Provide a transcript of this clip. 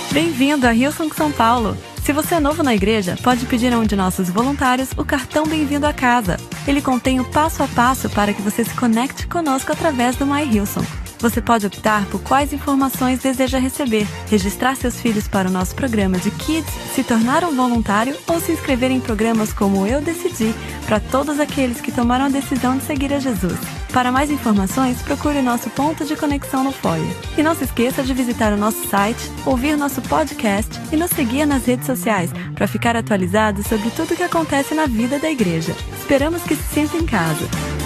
Bem-vindo a Hillsong São Paulo! Se você é novo na igreja, pode pedir a um de nossos voluntários o cartão Bem-vindo a Casa. Ele contém o passo a passo para que você se conecte conosco através do My Hillsong. Você pode optar por quais informações deseja receber, registrar seus filhos para o nosso programa de Kids, se tornar um voluntário ou se inscrever em programas como Eu Decidi, para todos aqueles que tomaram a decisão de seguir a Jesus. Para mais informações, procure o nosso ponto de conexão no foyer. E não se esqueça de visitar o nosso site, ouvir nosso podcast e nos seguir nas redes sociais para ficar atualizado sobre tudo o que acontece na vida da igreja. Esperamos que se sinta em casa.